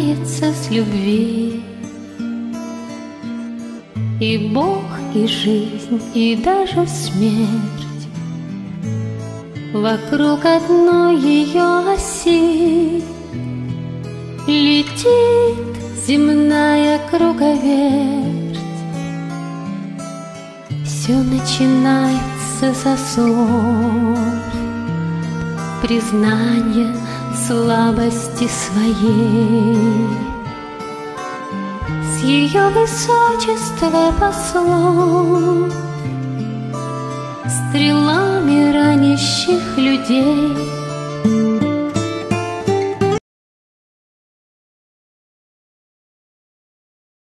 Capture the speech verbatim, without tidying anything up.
начинается с любви. И Бог, и жизнь, и даже смерть вокруг одной ее оси. Летит земная круговерть, все начинается со слов признания слабости своей. С ее высочества послов, стрелами ранящих людей,